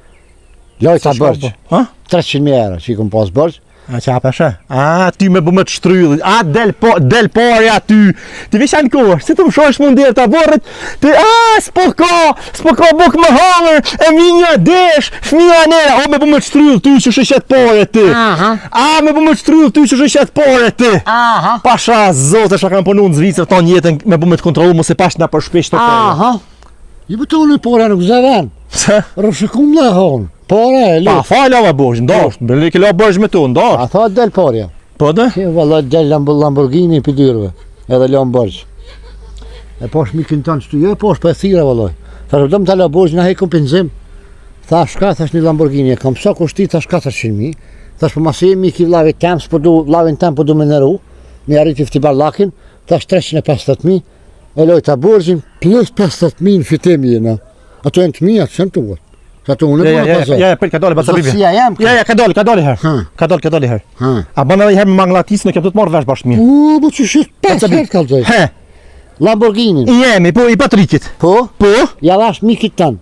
Lojta bërgjë. 300.000 euro që I kom pas bërgjë. A që apeshe? A, ty me bëmë të shtryllit, a, del parja ty, ti vishan kohë, si të më shosh mundir të aborët, ti, s'po ka buk më hangër, e minja desh, fmija nera, o me bëmë të shtryllit ty që shëshet pare ti, me bëmë të shtryllit ty që shëshet pare ti, pasha zote shka kam punu në Zvicër ton jetën me bëmë të kontrolu, mos e pash nga për shpesh të pare. I bëtonë pare nuk zëven, rëshëkum dhe honë. Pare e lu. Pa, falava bërgjë, ndasht, bëllë ke la bërgjë me tu, ndasht. A tha del parja. Po dhe? Si, valla del Lamborghini për dyrëve, edhe lam bërgjë. E posh mikin tanë që tu, jo e posh për e thira valloj. Thash, do më tala bërgjë, na hejkom penzim. Thash, ka, thash një Lamborghini, e kam sa kushti, thash 400.000. Thash, për masë jemi ki vlavit tem, vlavin tem për du me nëru, me arriti fti barlakin, thash 350.000, e lojta bërgjën, plus 50.000 në fitemi jena. Ato e në të mija, që në të vërë. Sa të unë Ja, ka dalë baca bibi. Zotësia jam. Ja, ka dalë herë. Ka dalë herë. A bën edhe herë me Manglatis, në kam të të marrë vesh bashkë mirë. Po që shit 5 herë kallzoj. He, Lamborghini. jemi, po i Patrikit. Po? Po? Ja lash mikit tan.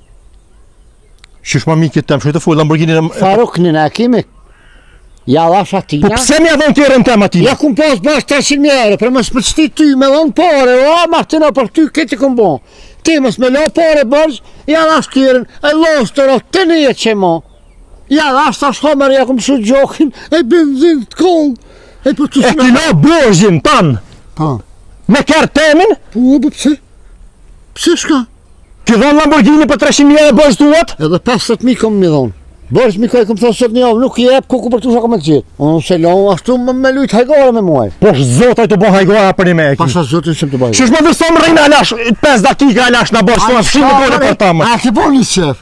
Shush ma mikit tem, shuj të full Lamborghini në... Faruknin e kemi. Ja lash atina. Po pse mi adhon kjerën tem atina? Ja kum pas bash 300.000 euro, për mos më çti ty me dhon pare, o Martina për ty këtë kum bon. Ti mos me la pare bërgj, ja lash kjerën, e lostër, të një që mo. Ja lash tash homer, ja kum shu gjokin, e benzin të koll. E për të E kina borgjin tan, Po. me kjerë temin, Po, pse? Pse shka? ti dhon Lamborghini për 300.000 euro borgj duhet? Edhe 50.000 kom mi dhon. Bërsh mi kaj kom thosë sot një javë, nuk i jep kuku për tu shaka me të gjithë. Unë se lon, ashtu me lujt hajgore me muaj. Po zotaj të bon hajgora për një me e ki. Pasha zotin që më të bajë. Shush më vësom rejnë alash, 5 dakika alash në borgj, s'ma fshimë në bojnë për tamë. A ke bon një qef?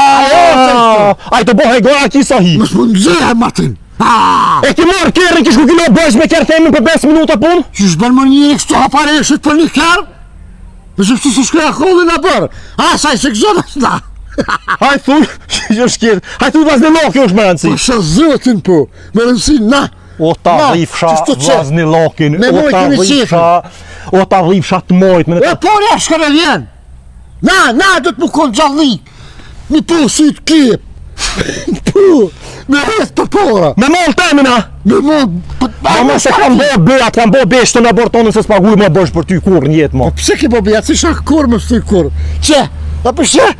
Aj të bon hajgora ki sa hi. Mës më nëzhe, Martin. E ki marrë kjerën kish ku kilo borgj me kjerë temin për 5 minuta pun? Që shbën më një eksto hapareshit për një kërë? Nëse shtu së shkëja kollin a bërë. Saj se këzona s'da. Haj thuj, që shkjerë, haj thuj vazhni loki është më rëndësi. Pasha zotin po, me rëndësi na. O ta Na, dhifsha, qështu që? vazni lokin, Me o mojt ta me dhifsha, o ta dhifsha të mojt. E por ja shkër e vjen. Na, do të më konë gjalli. Mi po si të kip. Po, me rreth për pora. Me mol temina! Me mod... Ma se kam bo bëjat, kam bo beshtën e abortonën se s'paguj më bësh për ty kur njetë mo. Pse ke po bëja, si shak kur më sty kur? Që? A për që?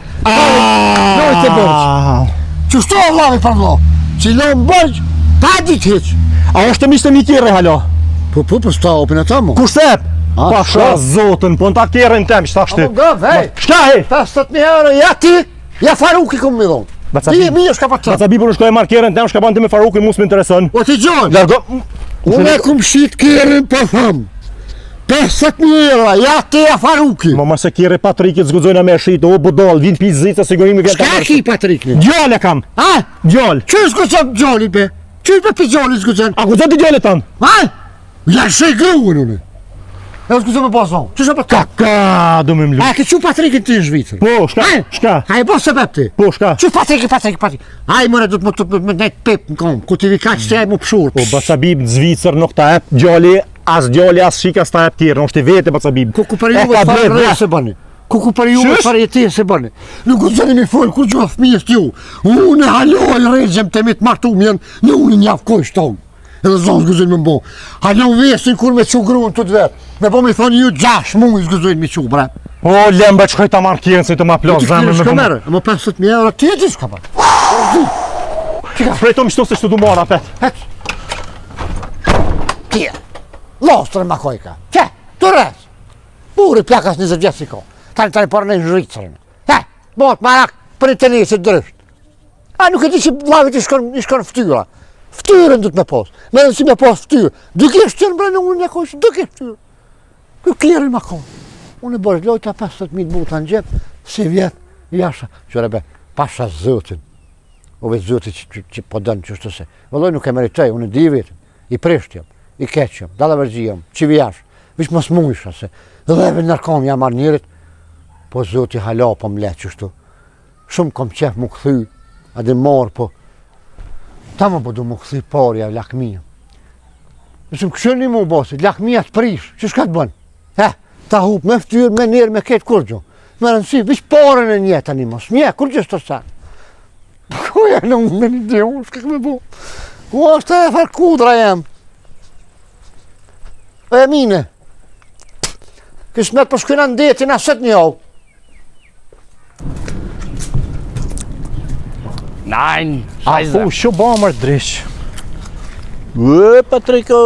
Nojt e bërgj. Që shto o vlavi për vlo? Që i lojnë bërgj, pa dit hiq. A është të mishtë një kjerë halo? Po, sta opin e ta mo. Kur sep? Pasha shko. zotën, po në ta kjerën tem, që ta shti. Gav, hej. Shka he? 50.000 euro, ja ti, ja Faruki kom mi dhonë. Mi është ka pa të. Baca bibu në shkoj e marrë kjerën tem, shka ban ti me Faruki, mus më interesën. O ti gjojnë. Largo... Unë e kum shit kjerën për thamë. 50.000 euro, ja ti ja Faruki. Ma se kjerë Patrikit zgudzojnë me shit, o budol, vin pi zica, sigurimi vjen Shka ki Patrikni? Gjall e kam, A? gjall. Që zgudzon gjolli be? Që për për gjolli zgudzon? A gudzon të gjallit tanë? A? Ja shë i gruën unë. E zgudzon me pason. Që shë për të? Ka, do me mlu. A ke që Patrikin ti në Zvicër? Po, shka. A e bo se bep ti? Po, shka. Që Patrik. Aj mëre du të më nejtë pep në kom, ku ti vi ka që të e mu pëshur. Po, Bacabib në Zvicër nuk ta ep gjalli, as shik, as ta ep tjerë, në është i vete Bacabib. Kuku për ju me farë rejë se bëni. Kuku për ju me farë jetë se bëni. Nuk gudzoni mi folë, ku gjohë fëmijës t'ju. Unë e haloj regjëm të mi të martum jenë, në unë i njavë kojsh tonë. Edhe zonë zgudzojnë me mbo. Halon vesin kur me që gruën të të vetë. Me po mi thonë ju 6 muj zgudzojnë mi që, bre. O, lembe që këj ta marrë kjerën, se të ma plos zemrë me vëmë. E më 50.000 euro, ti e di shka pa. Prejto mi shto se shtu du marë apet. Ti e. Lostrë ma kojka. Që? Të rrës. Buri pjakas 20 vjetë si ko. Tani parë në Zvicërën. Bot marak për një tenisit drësht. A nuk e di që vlavit i shkon ftyra. Ftyrën du të me posë. Me nësi me posë ftyrë. Duke shtyrën bre në unë një kojshë, duke shtyrë. Kjo klerën ma konë. Unë e bërë lojta 50.000 buta në gjepë, si vjetë, jasha. Qore be, pasha zëtin. Ove zëti që po dënë që shtë se. Vëlloj nuk e meritoj, unë e di vetëm. I prishtjëm, i keqjëm, dalavergjijëm, qivijash. Vish mos mujshë se. Dheve nërkom jam marë njërit. Po zëti hala po mle qështu. Shumë kom qef mu këthy, adhe marë po. Ta më po du më këthy parja lakmija. Nësëm këshën një mu bosit, lakmija të prish, që shka të bënë? Ta hup me ftyrë, me njerë, me ketë kur gjo. Me rëndësi, vish parën e një tani mos, një, kur gjë shtë sa. Koja në unë me një dhe unë, shka këme bu. Ku është e farë kudra jem. E mine. Kësë me përshkëna në detin aset një au. Nein, A scheiße. fu, që ba mërë drish. Ue, Patriko.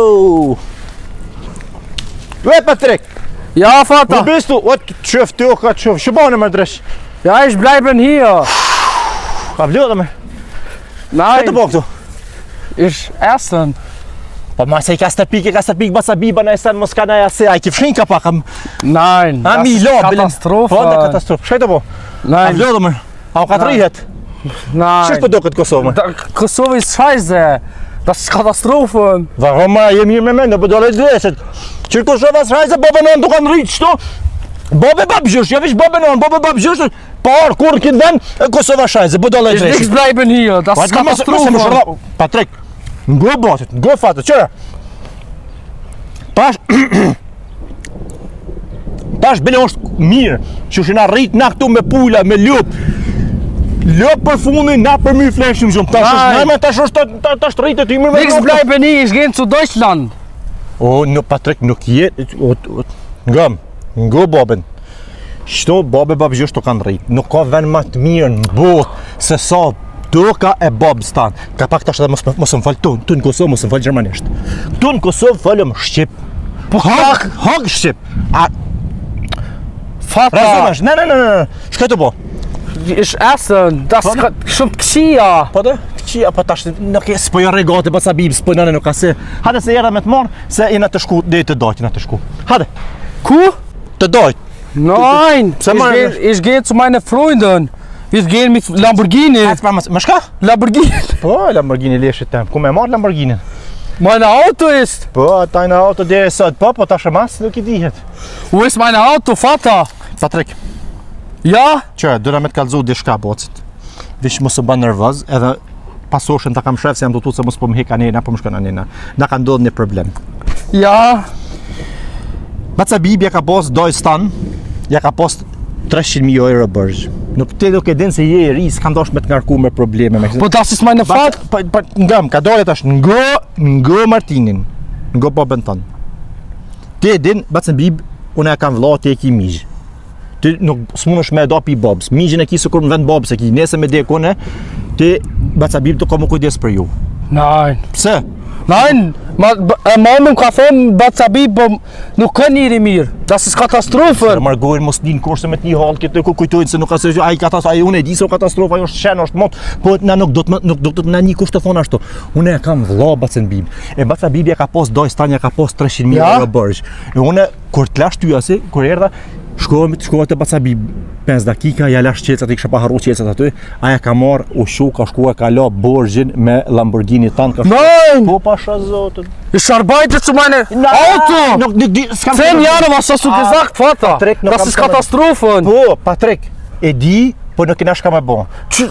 Ue, Patrik. Ja, Wo Vater. bist du? O, tschöf, du, tschöf. Që ba në mërë drish. Ja, ich bleibe hier. Ka vlodë me. Nein, Këtë po këtu. ich essen. Po ma se i ka stepik, Bacabiba në esen, mos ka në jase. A i kifshin ka pak. Nein, A das mi ist lo, Katastrophe. Po, në katastrofë. Shkajtë po. A Nein, vlodë me. A u ka të Nein. rihet. Qështë po nein. do këtë Kosovë me? Kosovo ist scheiße. Das ist Katastrophe. Vaho ma, je mirë me mendë, po dole të dreset. Qërë Kosovë asë rajse, po në duka në rritë qëto. Bobe babgjurs, ja vish bobe non, bobe babgjurs. Paar kur kin ven Kosova scheiße, budala Ist nichts bleiben hier, das ist Katastrophe. Patrick, go botet, go vater, tjera. Tash bile është mirë, që shina rrit na këtu me pula, me lup. Lup për fundin, na për mirë fleshim shumë. Tash është rritet i mirë me Nichts bleiben hier, ich gehe zu Deutschland. O, no, Patrick, nuk jetë, ngëm, ngo babën. Shto babë babgjësht të kanë rritë, nuk ka ven më të mirë në botë se sa doka e babës tanë. Ka pak tash edhe mos më falë tonë, tu në Kosovë mos më falë gjermanisht. Tu në Kosovë falëm Shqip. Hak Shqip. Vater, Razumesh, ne, shka të po? ich esse, das schon Ksia. Po të? Qia, po tash nuk e s'po jo regate, po sa bibë, s'po nëne nuk ka se. Hade se jera me të marë, se jena të shku, dhe të dojt, jena të shku. Hade. Kuh? Të dojt. Nein, ich gehe zu meinen Freunden. Wir gehen mit Lamborghini. Më shka? Lamborghini. Po, Lamborghini leshit tem. Ku me marë Lamborghini? Mein Auto ist. Po, tajna auto deri sot, po tash e mas nuk I dihet. Wo ist mein Auto, Vater? Patrik, Ja? që, dyra me të kalzu dishka bocit. Vish mos u bën nervoz, edhe pasoshën ta kam shef se jam dutu se mos po më hek anena, po më shkon anena. Na ka ndodhur një problem. Ja. Baca Bibi ja ka pos doj stan, ja ka pos 300.000 euro bërgj. Nuk te do ke din se je I ri, s'ka ndosh me të ngarku me probleme me Po das ist meine Vater. Ngëm, ka dole tash ngo Martinin, ngo babën ton. Ti din, Baca Bibi, unë e kam vlla ti e ki migj. Ti nuk s'munësh me dapi babës. Migjin e ki sikur në vend babës e ki. Nese me dek une, ti Baca Bibi të ka më kujdes për ju. Nein. Pse? Nein, Mama ka thënë Bacabi, po nuk kanë njëri mirë. Das ist Katastrophe. Margojnë mos din kurse me të një hall këtë ku kujtojnë se nuk ka se ai katastrofa, ai unë e di se katastrofa ajo është shen, është mot, po na nuk do të na një kusht të thonë ashtu. Unë e kam vëlla Baca Bibi. E Baca Bibi ka pas doj stanja ka pas 300.000 euro bërgj. E unë kur të lash ty asi, kur erdha shkova te Baca Bibi 5 dakika, ja lash qecat I kisha pa harru qecat aty, aja ka marr ushu, ka shkuar ka la borxhin me Lamborghini tan ka. Nein! Po pasha zotën. Ich arbeite zu meinem Auto! 10 Jahre, was hast du gesagt, Vater? Patrick, das ist Katastrophe. Po, Patrick, e di, po nuk kena shka me bo.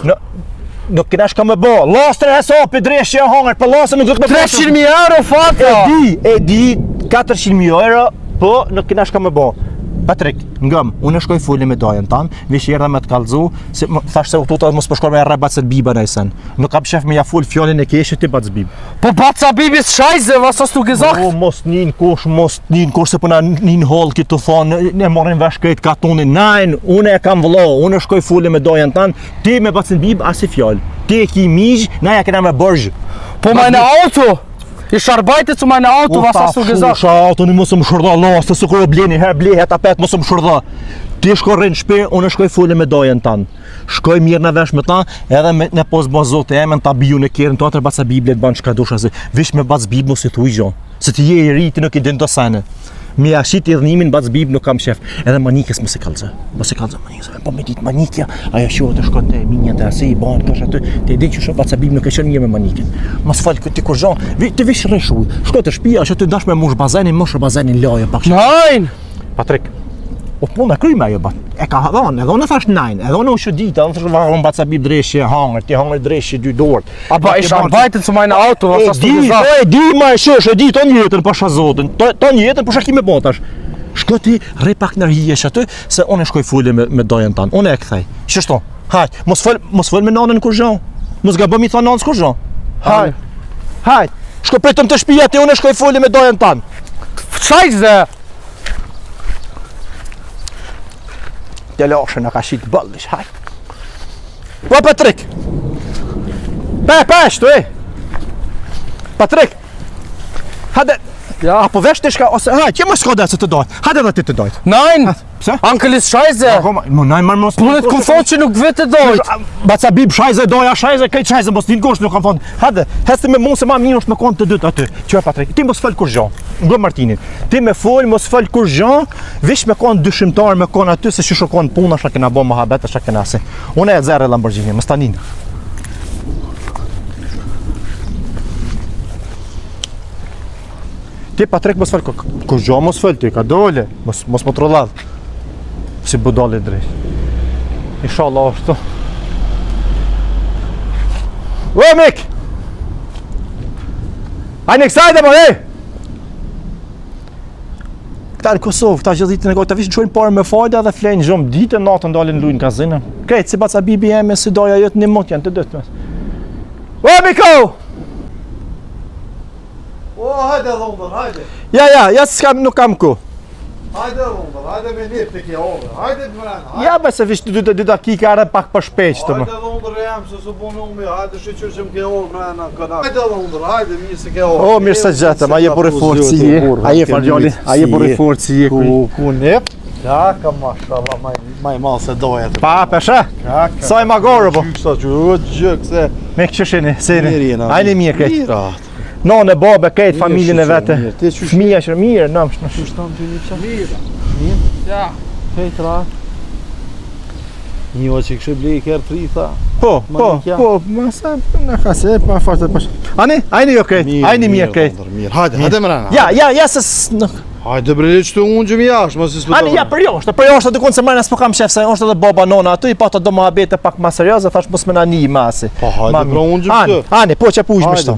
Nuk kena shka me bo. Lastre e sopi, dreshje e hangër, po lasë nuk do të me 300.000 euro, Vater! E di, 400.000 euro, po nuk kena shka me bo. Patrick, ngëm, unë shkoj fuli me dajën tanë, vish erdha me të kallzu, se thash se u tuta mos po shkoj me rre Baca Bibi nejsen. Nuk kam shef me ja ful fjalën e keqe ti Baca Bibi. Po Baca Bibi ist scheiße, was hast du gesagt? Po mos nin kush se po na nin hall këtu thonë, ne morrin vesh këtë katunin. Nein, unë e kam vëlla, unë shkoj fuli me dajën tanë, ti me Baca Bibi as fjalë. Ti e ki migj, na ja kena me borxh. Po meine Auto! Ich arbeite zu meinem Auto, was hast du gesagt? Auto në mos më shurdha lastë, se kur o bleni, her blehe tapet, mos më shurdha. Ti shko rrinë shpe, unë shkoj fule me dajën tanë. Shkoj mirë në vesh me ta, edhe me në pos bazote e me në ta biju në kjerën, të atër Baca Bibi të banë qka dusha, se vish me Baca Bibi mos I thuj gjo. Se ti je I ri, ti nuk I din të sene. Me ashit I dhënimin Baca Bibi nuk kam shef. Edhe manikës mos e kalze. Mos e kalze manikës. Po me dit manikja, aja shua të shkon të minja të ase I banë, kash aty. Te din që shë Baca Bibi nuk e qenë mirë me manikin. Mos falë këtë ti kur gjo, të vish rreshuj. Shko të shpia, që të ndash me mush bazenin laje pak. Nein! Patrick, o puna kryj me ajo bat. E ka dhënë, edhe unë thash nein, edhe unë u shëdita, edhe thash vallon Baca Bibi dreshje hangër, ti hangër dreshje 2 dorë. Aber ich arbeite zu meinem Auto, was hast du gesagt? E di, ma e shosh, e di, ton jetën pasha zotën, ton jetën për shaki me botash. Shko ti, rrej pak nërhijesh aty, se unë e shkoj fuli me dajën tanë, unë e këthej. Qështu, hajt, mos fol me nanën kur zhon, mos gabëm I tha nanës kur zhon. Hajt, shko pritëm të shpija ti, unë e shkoj fuli me dajën tanë. Scheiße! Të lashe në ka shit bëllish, hajt. Po, Patrick! Peshtu, Patrick! Hade, Ja. apo vesh të shka, ose, hajt, që më s'ka dhe se të dojt, hajde dhe ti të dojt. Nein! Pse? Onkel ist scheiße! Nein, maar mos... Brunet kom voort që nuk vete dojt! Baca Bibi shajze, doja shajze, këtë shajze, mos t'in gosh nuk kam thonë. Hade, heste me mund se ma mirë është me konë të dytë aty. Qëve Patrick, ti mos fol kur gjo, ngo Martinin. Ti me fol, mos fol kur gjo, vish me konë dyshimtar, me konë aty, se që shokon puna, shka kena bo mohabet, shka kena si. Unë e zere Lamborghini, mos tanin. Ti Patrick mos fol kur gjo, mos fol ti, ka dole, mos më trolladh. si budalli drejt. Inshallah ashtu. O mik! Hajde kësajte po, Këta në Kosovë, këta gjithë ditën e kohë, të vishë në qojnë parë me fajda dhe flenë gjumë ditën, natën dalin lujnë kazinë. Krejtë, si baca bibi jemi, si doja jëtë një mot janë të dëtë mes. O, Miko! O, hajde London, hajde. Ja, nuk kam ku. Hajde London, hajde me nip të kje ove, hajde të mërena. Ja, be se vishë të dy dakika arë pak për shpeqë. Hajde London jam, se su punë umi, hajde shqyqyr që më ke ove mërena në këna. Hajde London, hajde mirë se ke ove. O, mirë se gjetëm, aje bërë forë si je. Aje bërë forë si je. Ku nip? Ja, ka mashallah, maj malë se doja të. Pa, peshe? Sa e magorë, po? Gjyksa që, gjyk se. Me këqëshini, seni. Ajni mirë krejtë. Mirat. None, babe, krejtë, familjen e vete. Fëmija që mirë, nëmsh. Shtam të një qa? Mirë. Ja. Krejtë rat. Një o që kështë blej i kërë 3, tha. Po, ma se, në kase, ma farë të pashë. Ajni jo krejtë, ajni mirë krejtë. Mirë, hajde mërena. Ja, se... Hajde bre, që të unë gjëmë jashtë, ma si s'pëtë. Ani, ja, për joshtë të konë se mërëna s'po kam shef, se është edhe baba nona aty, i pata do më abete pak ma serioze, thash mos me na një masi. Pa, hajde pra unë gjëmë të. Ani, po që push me shto.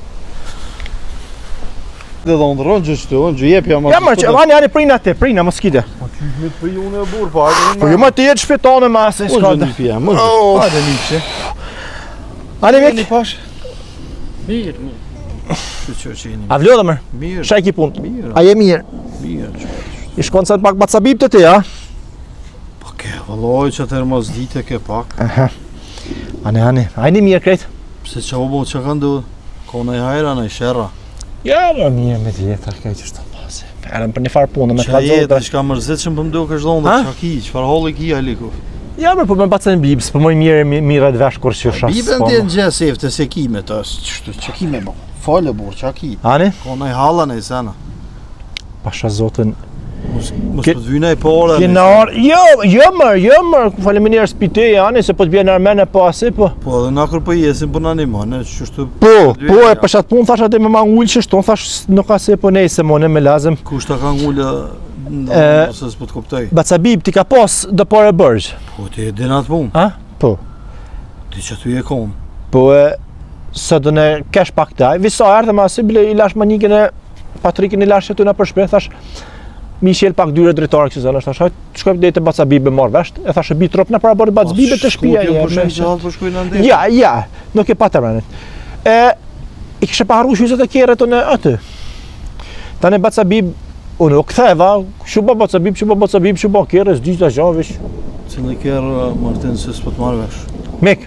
Dhe dhe ndërën gjë shtu, unë gjë jepja ma... Ja mërë që, ani, prina te, prina, mos kide. Ma qysh me të pri unë e burë, pa hajde Po ju më të jetë shpetane masi, s'ka dhe. Unë gjë një hajde një që. Ani, mik? pash. Mirë. A vlodhe mërë? Mirë. Shaj ki punë. Mirë. A je mirë? Mirë. I shkonë sa pak bacabib të ti, a? Po ke, valloj që atër mos dite ke pak. Ani, ajni mirë krejtë. Pse që o bo që ka ndu? Kona i hajra, na i shera. Ja, mirë me tjetër, kaj që shto pasi. Perën për një farë punë, me të Qa jetë, shka mërzit që më pëmdo kështë dhonda, qa ki, qëfar holi ki, haliku. Ja, po me bacën bibës, po moj mirë e dvesh kur që shasë. Bibën të në gjesë efte se ki me të, që ki me bo. Falë burë, qa ki. Ani? Kona i hala në i sena. Pasha zotën. Mos të vyna i pare. Jo mërë, faleminirë spiteje, ani, se po të bjenë armene po asi, po. Po edhe na kërë për jesin për në animane, që shtu... Po, e për shatë punë, thash atë me ma ngullë që shtonë, thash nuk asi po nejse mone me lazëm. Kushta ka ngullë, nëse s'po të koptoj. Bacabib, ti ka pas dë pare bërgjë. Po, ti e din atë punë. Ha? Po. Ti që tu je konë. Po së do në kesh pak taj, visa erdhe ma si bile i lash manikën e Patrikin i lash që tu në përshprej, thash mi shjel pak dyre dritarë kësë zënë, thash hajtë shkojmë dhe i të bacabibe marrë vesht, e thash e bi trop në para bërë bacabibe të shpia e. Ja, nuk e patë rënit. I kështë pa haru shyzet e kjere të në atë. Ta në bacabib, unë u këtheva, shuba bacabib, shuba kjere, s'di të gjavish. Cëllë kjerë, Martin, se s'po të marrë vesh. Mek,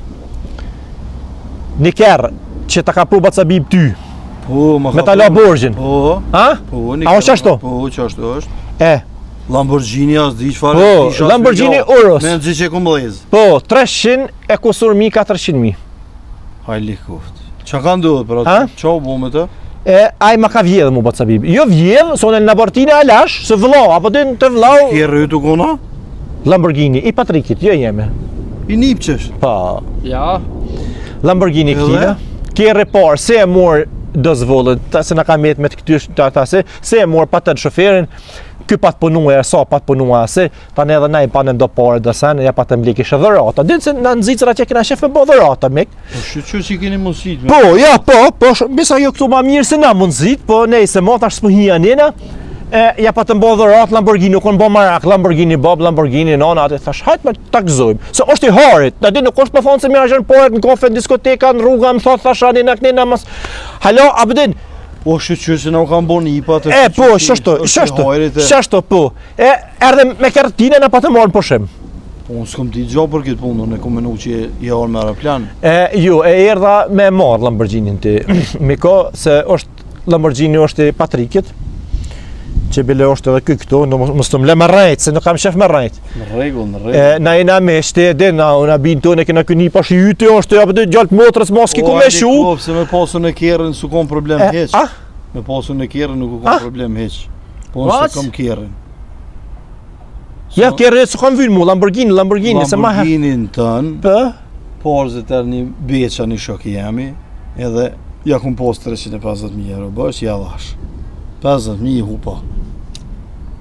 një kjerë që ta ka pru bacabib ty, me ta la borgjin. Po, a është ashtu? Po, që ashtu është. Lamborghini as di çfarë. Po, Lamborghini Urus. Me nxit që ku mbledh. Po, 300 e kusur 400.000. Hajli kuft. Çka ka ndodhur për atë? Çau bu me të? Ai ma ka vjedhë mu bacabib. Jo vjedhë, sonë në Bartina e lash, se vëllau, apo din të vëllau. Ke rrytu kona? Lamborghini i Patrikit, jo jeme. I nipçesh. Po. Ja. Lamborghini kina. Ke repar, se e mor do zvollën, se na ka met me të këtysh ta se e mor patën shoferin. Ky pat punua, sa pat punua se tani edhe na i panë do parë do sen, ja patëm blik ishte dhurata. Din se na nxitëra që kena shef me bë dhurata mik. Po shqyr si keni mundësit. Po, ja, po, bisa jo këtu ma mirë se na mundësit, po nejse mo tash s'muhia nena. Ja patëm bë dhurat Lamborghini, kon bë marak, Lamborghini bab, Lamborghini nona, atë thash hajt me ta gëzojmë. Se është i harit. Na din nuk është më thonë se më ajën poet në kafe, në diskoteka, në rruga, më thot thash ani na knena mas. Halo, abdin. Po shqyr se na u kanë bën ipa të. Po, shashto po. Erdhe me kartinë na patëm marrën pushim. Unë s'kom ditë gjo për këtë punë, unë e kom menu që i orë me aeroplan. Jo, erdha me marrë Lamborghinin ti. Miko, se është Lamborghini është i Patrikit, që bile është edhe këtu, mos të mle me rejtë, se nuk kam shef me rejtë. Në regull. Na i na me shtede, na binë tonë e kena këni pashi jyti, është ja pëtë gjallë motrës moski ku me shu. O, se me pasun e kjerën s'u kom problem heq. Me pasun e kjerën nuk u kom problem heq. Po nëse kom kjerën. Ja, kjerën s'u kam vynë mu, Lamborghini, se ma her. Lamborghinin tënë, parzit e një beqa një shoki jemi, edhe ja kum pos 350.000 euro, bësh ja dhash. 50.000 hupa.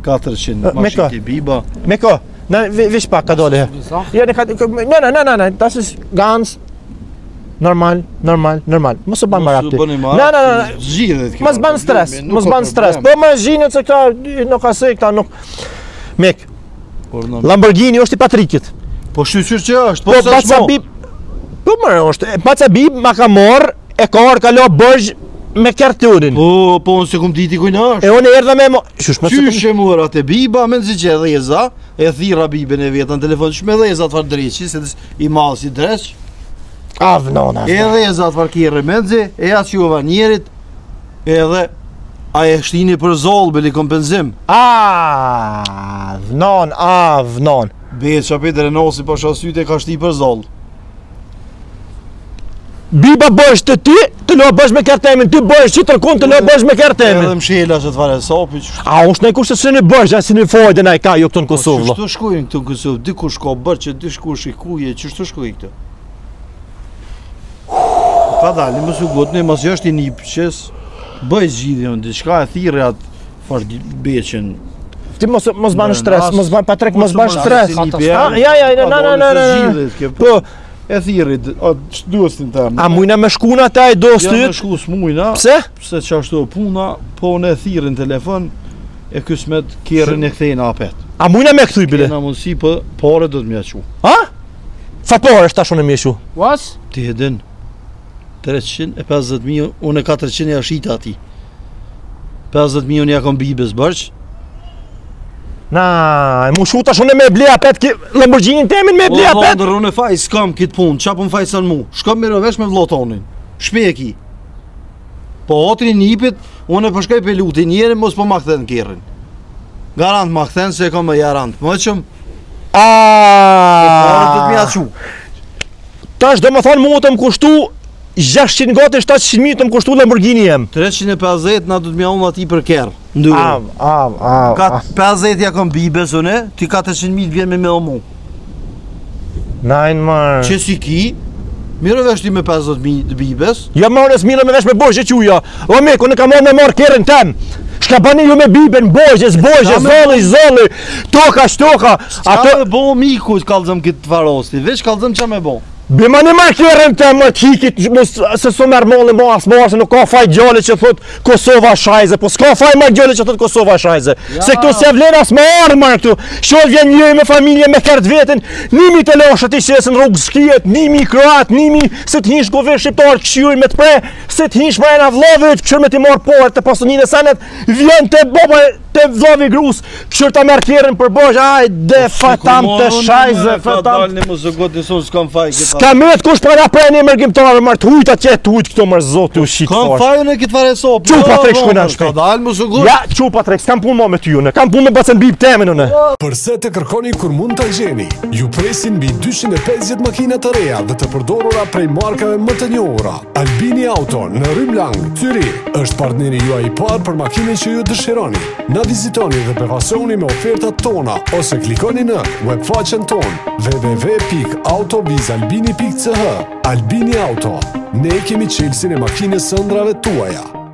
400 Me ka? maskin Biba. Me ka? Nej, vi packar då det. Ja, nej. Das ist ganz normal. Mos u ban marapti. Nej. Zgjidhet. Mos ban stres. Po mazinet se këta nuk ka se këta nuk. Mek. Lamborghini është i Patrikit. Po shqyqyr që është, Po Paca Bib. Po më është. Paca Bib ma ka marr e ka orë kalo bërgj me kertunin. Po unë se kum diti kujna është. E unë erdha me Qyshe mura te Biba, me nëzi që e dheza, e thira Bibin e vjetën telefon, që me dheza të farë dreqi, se i malë si dreq. Avnon. E dheza të farë kjerë me nëzi, e atë që uva njerit, edhe a e shtini për zollë, bëli kompenzim. Avnon. Betë që apet Renosi për shasyte ka shti për zollë. Biba bësh të ty, të lo bësh me kertemin, ty bësh që tërkun të lo bësh me kertemin. Edhe mshela që të fare sopi që... A është ne kushtë se në bësh, a si në fojde na i ka jo këtu në Kosovë. Që shtu shkujnë këtu në Kosovë, diku shko bërë që dy shku shikuje, që shtu shkujnë këtu. Ka dalë, më su gotë, ne mas jashtë i një pëqes, bëj zgjidhje në diçka e thire atë farë beqen. Ti mos ban stres, Patrek mos ban stres. Po, e thirit, që dostin të a mujna me shkuna ta e dost ja me shku s'mujna. Pse? Pse që ashtu puna, po në thirin telefon, e kësmet kjerën e kthejnë apet. A mujna me këthuj bile? Kena mundësi për pare do të mja qu. Ha? Fa pare është tashon e mje qu? Was? Ti e din, 350.000, unë e 400 e ashita ati. 50.000 unë ja kom Bibes bërq. Na, mu shu tashon e me ble apet ki Lamborghini temin me ble apet. O, unë e faj, s'kam kitë punë, qa po më faj sën mu. Shkam me rëvesh me vlotonin, shpeki. Po otri njipit, unë e përshkaj pe luti njeri, mos po ma këthen kjerën. Garant ma këthen se e kam me jarant. Më qëm, pare të të mja qu. Tash do më thonë mu të më kushtu 600 gati 700.000 të më kushtu Lamborghini jem. 350 na du të mja unë ati për kjerë. Ka 50 ja kom Bibes unë, ti 400.000 vjen me mu. Najnë marë. Që si ki, mirë vesh ti me 50.000 të Bibes. Ja marë nësë mirë me vesh me bojgje quja. O mek, unë ka marë me marë kjerën tem. Shka bani ju me Biben, bojgje, zolli, toka, shtoka. Qa me bo miku kallëzëm këtë farosti, veç kallëzëm qa me bo. Bima një marë kjerën të më të hikit, se su merë mollë në asë marë, se nuk ka faj gjallë që thot Kosova shajze, po s'ka faj marë gjallë që thot Kosova shajze. Se këtu se vlen asë marë marë këtu, shod vjen njëri me familje me kërtë vetën, 1.000 të loshët i shesën rrugë skijet, 1.000 kroat, 1.000 se të hinsh gove shqiptarë këshyri me të pre, se të hinsh marë vlove të këshyri me të marë porë të pasuninë e sanet, vjen të boba të vlovi grus, këshyri të merë kjerën për bosh, ajde fatam të shajze, fatam. Ska met kush para prejnë e mërgjimtarë, marë të hujt atje, të hujt këto mërë zotë u shqitë Kam fajën e këtë fare sopë. Qu Patrek shkujna në shpejt. Ka dalë më së gurë. Ja, qu Patrek, s'kam punë ma me ty une, kam punë me bacën bib temin une. Përse të kërkoni kur mund të gjeni, ju presin mbi 250 makina të reja dhe të përdorura prej markave më të njohura. Albini Auto në Rymlang, Tyri, është partneri juaj i parë për makinën që ju dëshironi. Na vizitoni dhe befasoni me ofertat tona, ose klikoni në webfaqen ton www.autovizalbini.ch. Albini Auto, ne kemi qelsin e makinës së ëndrave tuaja.